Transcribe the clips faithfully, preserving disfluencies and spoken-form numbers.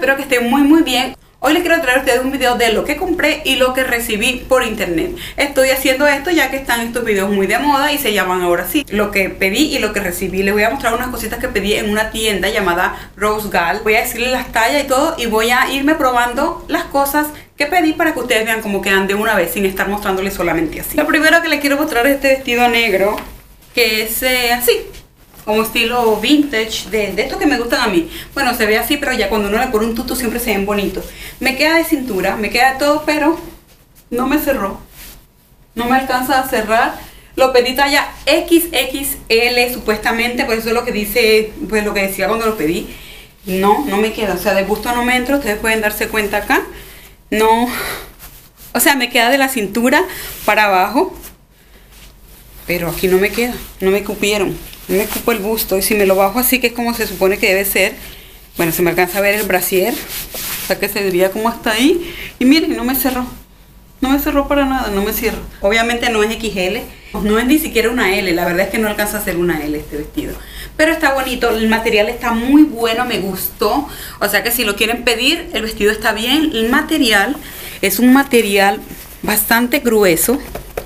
espero que estén muy muy bien. Hoy les quiero traer a ustedes un video de lo que compré y lo que recibí por internet. Estoy haciendo esto ya que están estos videos muy de moda y se llaman ahora sí lo que pedí y lo que recibí. Les voy a mostrar unas cositas que pedí en una tienda llamada Rose Gal. Voy a decirles las tallas y todo y voy a irme probando las cosas que pedí para que ustedes vean cómo quedan de una vez sin estar mostrándoles solamente así. Lo primero que les quiero mostrar es este vestido negro que es eh, así, como estilo vintage, de, de estos que me gustan a mí. Bueno, se ve así, pero ya cuando uno le pone un tutu siempre se ven bonitos. Me queda de cintura, me queda de todo, pero no me cerró. No me alcanza a cerrar. Lo pedí talla equis equis ele supuestamente, por eso es lo que dice, pues lo que decía cuando lo pedí. No, no me queda, o sea, de gusto no me entra, ustedes pueden darse cuenta acá. No, o sea, me queda de la cintura para abajo, pero aquí no me queda, no me cupieron. No me cupo el busto y si me lo bajo así, que es como se supone que debe ser, bueno, se me alcanza a ver el brasier, o sea que se diría como hasta ahí. Y miren, no me cerró, no me cerró para nada, no me cierra. Obviamente no es equis ele, no es ni siquiera una ele, la verdad es que no alcanza a ser una ele este vestido. Pero está bonito, el material está muy bueno, me gustó. O sea que si lo quieren pedir, el vestido está bien. El material es un material bastante grueso.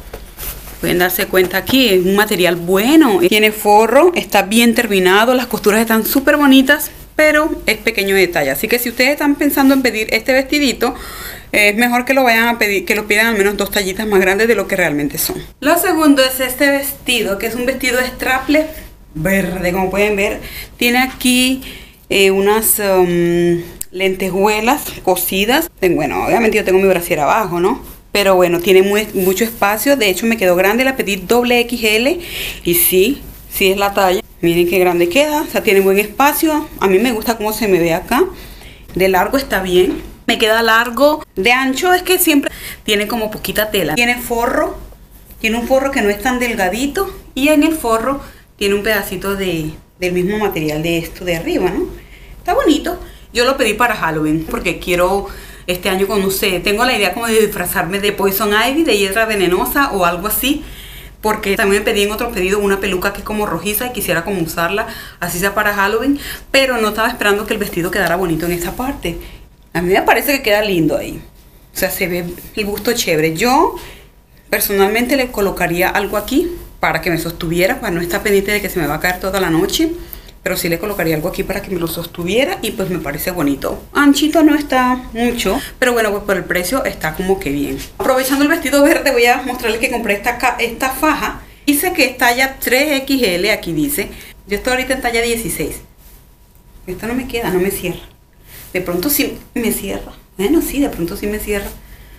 Pueden darse cuenta aquí, es un material bueno. Tiene forro, está bien terminado, las costuras están súper bonitas, pero es pequeño de talla. Así que si ustedes están pensando en pedir este vestidito, es mejor que lo vayan a pedir, que lo pidan al menos dos tallitas más grandes de lo que realmente son. Lo segundo es este vestido, que es un vestido strapless verde, como pueden ver. Tiene aquí eh, unas um, lentejuelas cosidas. Bueno, obviamente yo tengo mi brasier abajo, ¿no? Pero bueno, tiene muy, mucho espacio. De hecho me quedó grande, la pedí doble equis ele. Y sí, sí es la talla. Miren qué grande queda, o sea, tiene buen espacio. A mí me gusta cómo se me ve acá. De largo está bien, me queda largo. De ancho es que siempre tiene como poquita tela. Tiene forro, tiene un forro que no es tan delgadito. Y en el forro tiene un pedacito de, del mismo material de esto de arriba, ¿no? Está bonito. Yo lo pedí para Halloween porque quiero... Este año, con no sé, tengo la idea como de disfrazarme de Poison Ivy, de hiedra venenosa o algo así. Porque también me pedí en otro pedido una peluca que es como rojiza y quisiera como usarla, así sea para Halloween. Pero no estaba esperando que el vestido quedara bonito en esta parte. A mí me parece que queda lindo ahí. O sea, se ve el busto chévere. Yo personalmente le colocaría algo aquí para que me sostuviera, para no estar pendiente de que se me va a caer toda la noche. Pero sí le colocaría algo aquí para que me lo sostuviera y pues me parece bonito. Anchito no está mucho, pero bueno, pues por el precio está como que bien. Aprovechando el vestido verde, voy a mostrarles que compré esta, esta faja. Dice que es talla tres equis ele, aquí dice. Yo estoy ahorita en talla dieciséis. Esta no me queda, no me cierra. De pronto sí me cierra. Bueno, sí, de pronto sí me cierra.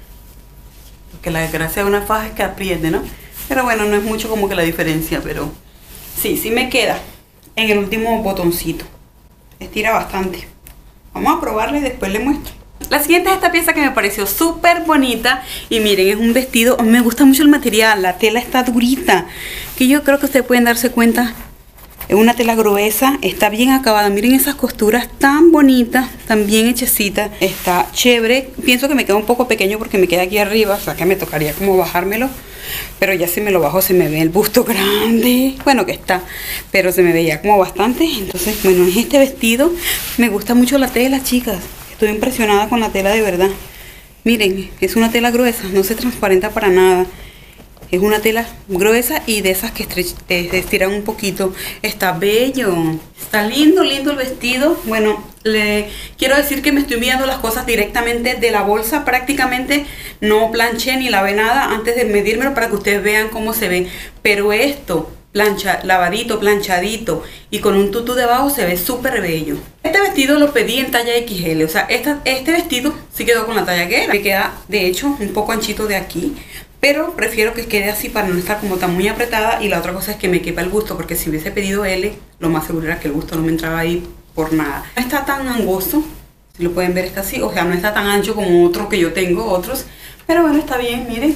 Porque la desgracia de una faja es que apriete, ¿no? Pero bueno, no es mucho como que la diferencia, pero sí, sí me queda. En el último botoncito estira bastante. Vamos a probarla y después les muestro. La siguiente es esta pieza que me pareció súper bonita. Y miren, es un vestido, me gusta mucho el material. La tela está durita, que yo creo que ustedes pueden darse cuenta. Es una tela gruesa, está bien acabada. Miren esas costuras tan bonitas, tan bien hechecitas. Está chévere. Pienso que me queda un poco pequeño porque me queda aquí arriba, o sea que me tocaría como bajármelo. Pero ya si me lo bajo se me ve el busto grande. Bueno, que está, pero se me veía como bastante. Entonces, bueno, en este vestido me gusta mucho la tela, chicas. Estoy impresionada con la tela de verdad. Miren, es una tela gruesa, no se transparenta para nada. Es una tela gruesa y de esas que te estiran un poquito. Está bello. Está lindo, lindo el vestido. Bueno, le quiero decir que me estoy enviando las cosas directamente de la bolsa. Prácticamente no planché ni lavé nada antes de medírmelo para que ustedes vean cómo se ve. Pero esto, plancha, lavadito, planchadito y con un tutú debajo se ve súper bello. Este vestido lo pedí en talla equis ele. O sea, esta, este vestido sí quedó con la talla que era. Me queda, de hecho, un poco anchito de aquí. Pero prefiero que quede así para no estar como tan muy apretada. Y la otra cosa es que me quepa el busto, porque si hubiese pedido ele, lo más seguro era que el busto no me entraba ahí por nada. No está tan angosto, si lo pueden ver está así. O sea, no está tan ancho como otro que yo tengo, otros. Pero bueno, está bien, miren.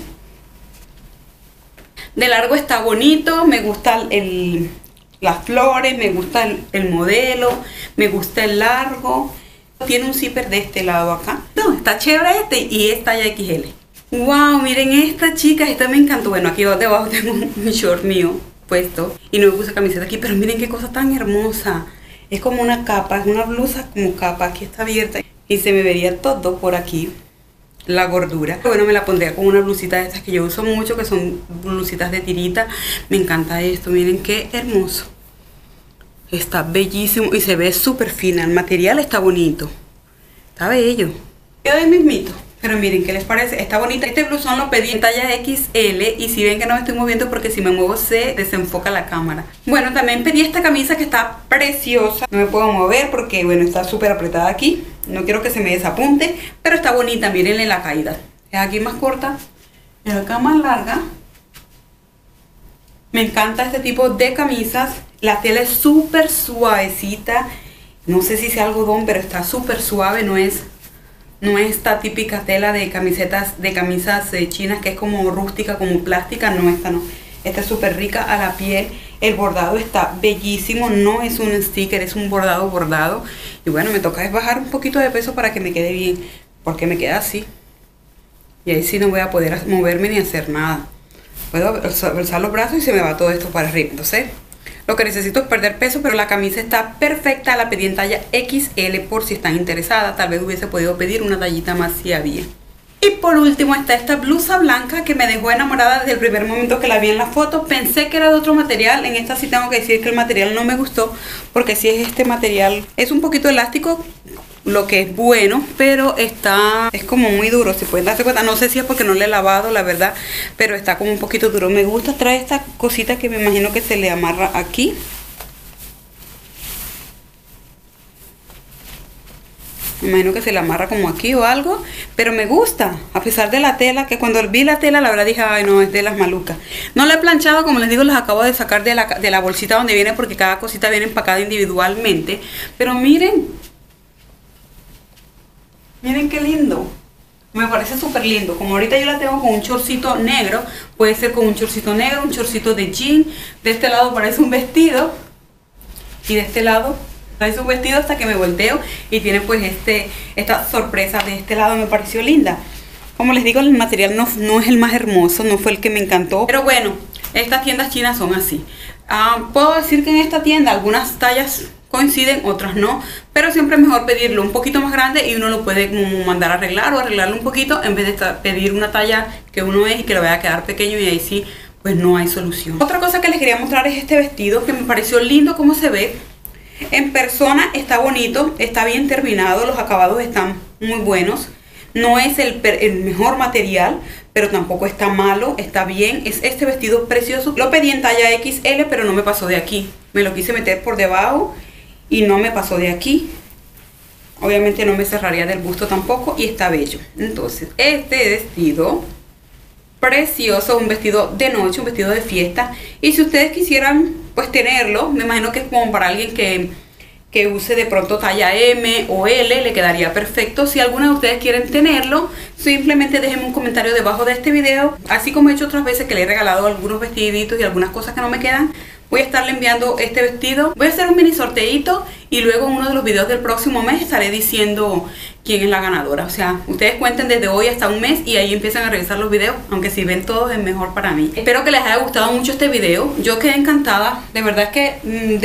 De largo está bonito, me gusta el, las flores, me gusta el, el modelo, me gusta el largo. Tiene un zipper de este lado acá. No, está chévere este y es talla equis ele. Wow, miren esta, chicas, esta me encantó. Bueno, aquí debajo tengo un short mío puesto y no me puse camiseta aquí, pero miren qué cosa tan hermosa. Es como una capa, es una blusa como capa, aquí está abierta. y se me vería todo por aquí, la gordura. Bueno, me la pondría con una blusita de estas que yo uso mucho, que son blusitas de tirita. Me encanta esto, miren qué hermoso. Está bellísimo y se ve súper fina. El material está bonito, está bello. Quedó ahí mismito. Pero miren, ¿qué les parece? Está bonita. Este blusón lo pedí en talla equis ele y si ven que no me estoy moviendo porque si me muevo se desenfoca la cámara. Bueno, también pedí esta camisa que está preciosa. No me puedo mover porque, bueno, está súper apretada aquí. No quiero que se me desapunte, pero está bonita. Mírenle la caída. Es aquí más corta, es acá más larga. Me encanta este tipo de camisas. La tela es súper suavecita. No sé si sea algodón, pero está súper suave, no es... No es esta típica tela de camisetas, de camisas eh, chinas que es como rústica, como plástica. No, esta no. Esta es súper rica a la piel. El bordado está bellísimo. No es un sticker, es un bordado bordado. Y bueno, me toca es bajar un poquito de peso para que me quede bien. Porque me queda así. Y ahí sí no voy a poder moverme ni hacer nada. Puedo alzar los brazos y se me va todo esto para arriba. Entonces... lo que necesito es perder peso, pero la camisa está perfecta. La pedí en talla equis ele por si están interesadas. Tal vez hubiese podido pedir una tallita más si había. Y por último está esta blusa blanca que me dejó enamorada desde el primer momento que la vi en la foto. Pensé que era de otro material. En esta sí tengo que decir que el material no me gustó, porque sí es este material. Es un poquito elástico, lo que es bueno, pero está, es como muy duro, si pueden darse cuenta. No sé si es porque no le he lavado, la verdad, pero está como un poquito duro. Me gusta, trae esta cosita que me imagino que se le amarra aquí. Me imagino que se le amarra como aquí o algo, pero me gusta, a pesar de la tela, que cuando vi la tela, la verdad dije, ay no, es de las malucas. No la he planchado, como les digo, las acabo de sacar de la, de la bolsita donde viene, porque cada cosita viene empacada individualmente. Pero miren, miren qué lindo. Me parece súper lindo. Como ahorita yo la tengo con un chorcito negro, puede ser con un chorcito negro, un chorcito de jean. De este lado parece un vestido y de este lado parece un vestido hasta que me volteo y tiene pues este esta sorpresa de este lado. Me pareció linda. Como les digo, el material no, no es el más hermoso, no fue el que me encantó, pero bueno, estas tiendas chinas son así. Uh, puedo decir que en esta tienda algunas tallas coinciden, otras no, pero siempre es mejor pedirlo un poquito más grande y uno lo puede como mandar a arreglar o arreglarlo un poquito en vez de pedir una talla que uno es y que le vaya a quedar pequeño, y ahí sí pues no hay solución. Otra cosa que les quería mostrar es este vestido que me pareció lindo como se ve. En persona está bonito, está bien terminado, los acabados están muy buenos. No es el, el mejor material, pero tampoco está malo, está bien. Es este vestido precioso. Lo pedí en talla equis ele, pero no me pasó de aquí. Me lo quise meter por debajo y no me pasó de aquí. Obviamente no me cerraría del busto tampoco y está bello. Entonces, este vestido precioso, un vestido de noche, un vestido de fiesta. Y si ustedes quisieran pues tenerlo, me imagino que es como para alguien que, que use de pronto talla eme o ele, le quedaría perfecto. Si alguno de ustedes quieren tenerlo, simplemente déjenme un comentario debajo de este video. Así como he hecho otras veces que le he regalado algunos vestiditos y algunas cosas que no me quedan, voy a estarle enviando este vestido. Voy a hacer un mini sorteito y luego en uno de los videos del próximo mes estaré diciendo quién es la ganadora. O sea, ustedes cuenten desde hoy hasta un mes y ahí empiezan a revisar los videos, aunque si ven todos es mejor para mí. Espero que les haya gustado mucho este video. Yo quedé encantada. De verdad es que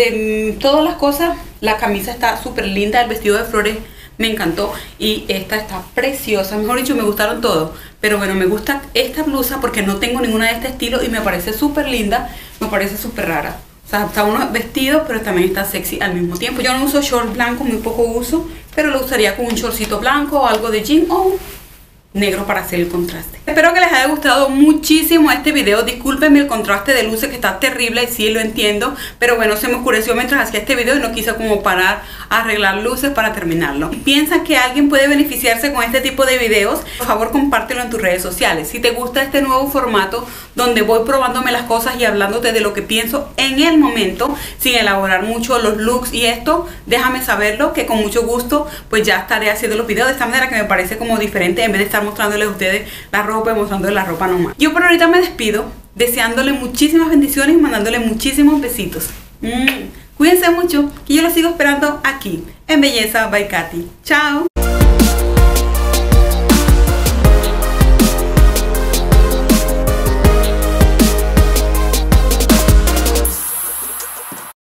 de todas las cosas, la camisa está súper linda, el vestido de flores me encantó y esta está preciosa. Mejor dicho, me gustaron todos. Pero bueno, me gusta esta blusa porque no tengo ninguna de este estilo y me parece súper linda, me parece súper rara. O sea, está uno vestido, pero también está sexy al mismo tiempo. Yo no uso short blanco, muy poco uso, pero lo usaría con un shortcito blanco o algo de jean o negro para hacer el contraste. Espero que les haya gustado muchísimo este video. Discúlpenme el contraste de luces que está terrible, sí lo entiendo, pero bueno, se me oscureció mientras hacía este video y no quise como parar a arreglar luces para terminarlo. Si piensas que alguien puede beneficiarse con este tipo de videos, por favor compártelo en tus redes sociales. Si te gusta este nuevo formato donde voy probándome las cosas y hablándote de lo que pienso en el momento, sin elaborar mucho los looks y esto, déjame saberlo, que con mucho gusto pues ya estaré haciendo los videos de esta manera que me parece como diferente, en vez de estar mostrándoles a ustedes la ropa y mostrándoles la ropa nomás. Yo por ahorita me despido deseándole muchísimas bendiciones y mandándole muchísimos besitos. Mm. Cuídense mucho, que yo los sigo esperando aquí en Belleza by Katy. Chao.